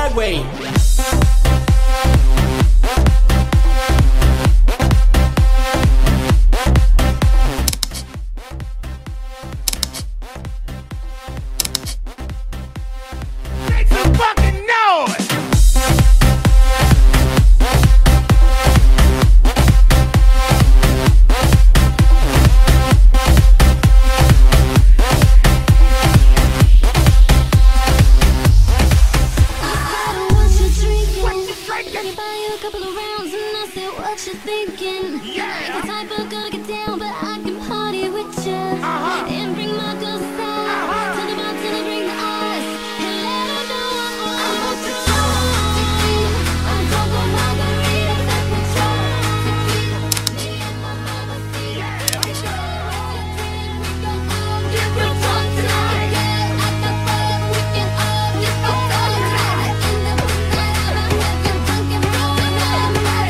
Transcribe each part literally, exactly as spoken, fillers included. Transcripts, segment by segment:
hard way. Make some fucking noise! Thinking, yeah. The type of girl to get down, but I can party with you uh-huh. And bring my girls out. Uh-huh. Tell them out till they bring the eyes and let them know I'm on patrol. I'm double margarita, that control. Me and my mama see. Yeah, we go. We go all get real drunk tonight. Yeah, I got fun. We can all get so drunk tonight. In the moonlight, I'm having drunk and blowing up.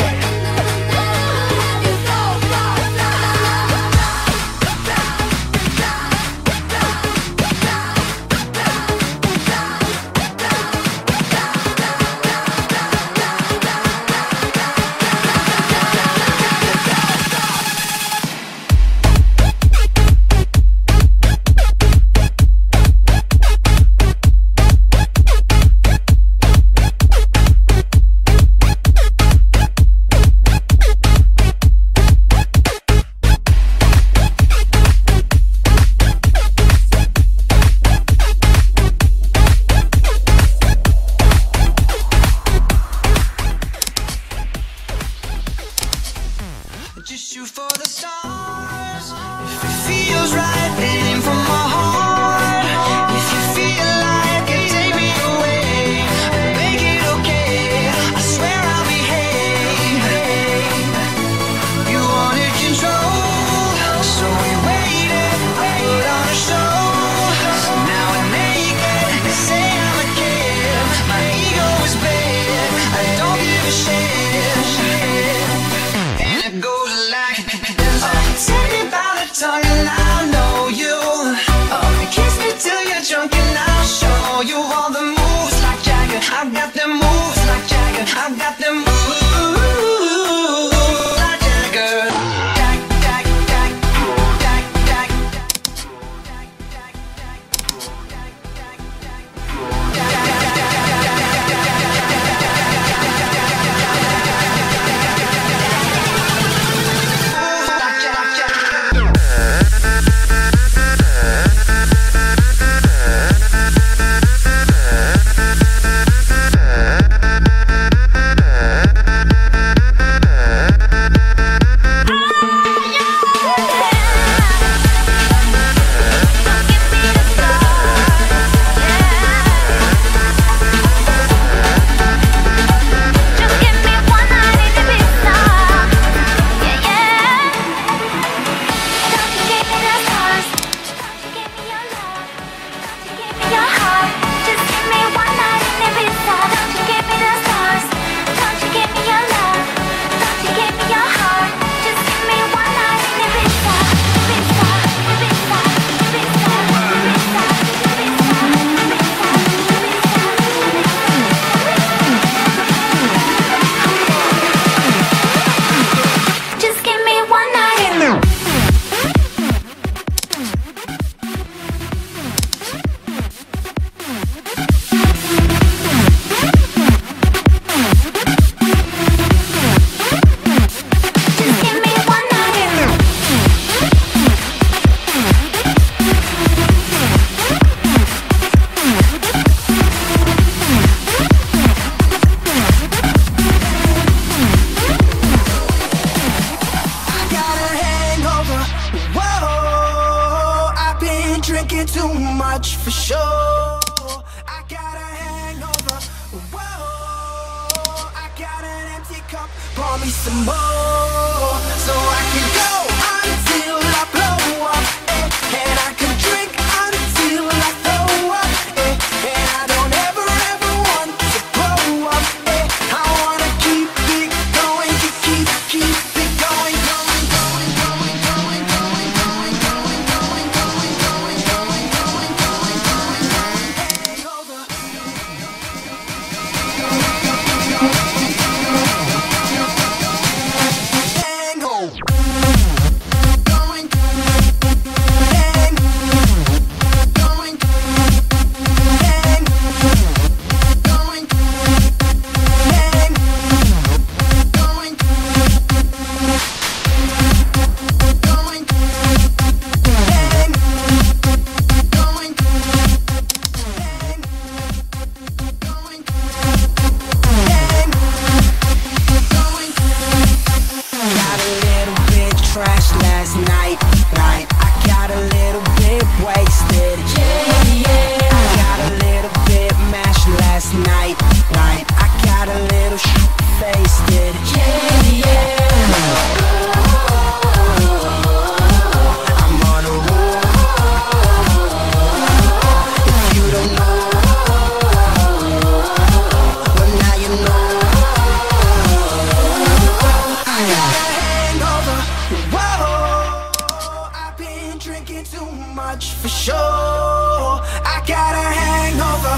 Just shoot for the stars. If it feels right, aim for my heart. If you feel like it, take me away. Make it okay, I swear I'll behave. You wanted control, so we waited, put on a show. So now we're naked, they say I'm a kid. My ego is bad, I don't give a shit. And it goes like, take me by the tongue and I'll know you. Oh, kiss me till you're drunk and I'll show you all the moves like Jagger. I've got them moves like Jagger. I've got them moves like Jagger. Jag, jag, jag, jag, jag, drinking too much for sure. I got a hangover. Whoa, I got an empty cup. Pour me some more, so I can go until I blow up, eh, and I can drink until I throw up, eh, and I don't ever ever want to grow up, eh. I wanna keep it going, keep keep keep it going, going, going, going, going, going, going, going, going, going, going, going, going, going, going, hangover. wasted. Yeah, yeah. I got a little bit mashed last night, night. I got a little shit-faced. Yeah, yeah. I'm on a roll. If you don't know, well now you know. I got a hangover. Whoa, I've been drinking too much for sure. I got a hangover.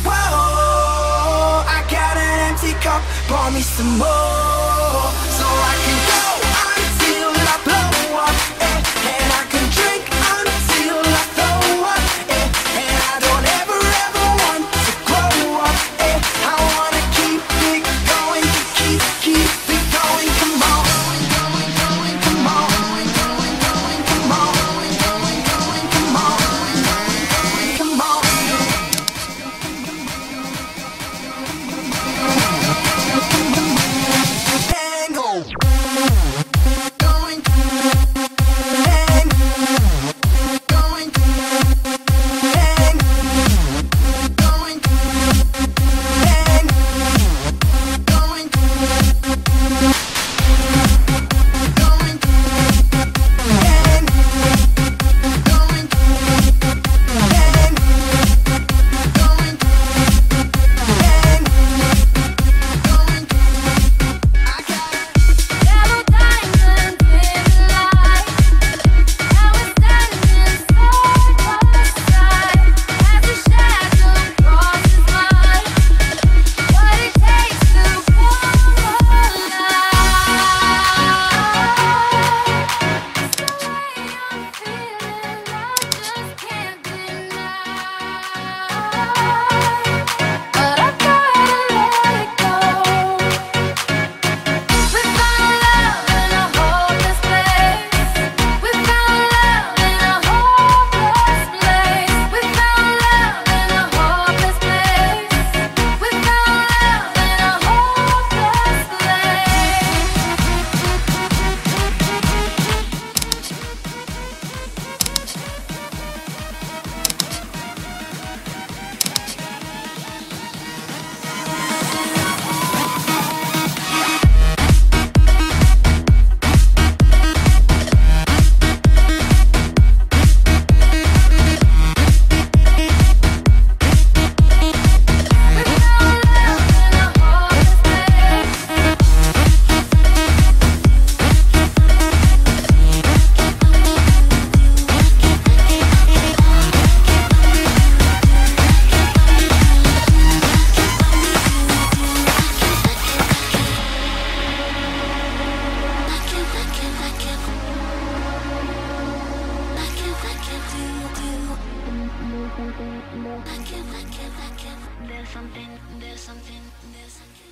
Whoa, I got an empty cup. Pour me some more, so I can go until I blow up, eh, and I can drink until I throw up, eh, and I don't ever ever want to grow up, eh. I wanna keep it going, keep keep it going. Come on, come on, come on, come on, come on. Hangover. Going, hang, going, hang, going, hang, going, going, hang, going, hang, going, hang, going. I got Yellow diamonds in the light. Now we're standing side by side as a shadow crosses mine. What it takes to come alive. It's the way I'm feeling, I just can't deny. But I gotta let it go. We found love in a hopeless place. We found love in a hopeless place. We found love in a hopeless place. We found love in a hopeless There's something, there's something, there's something.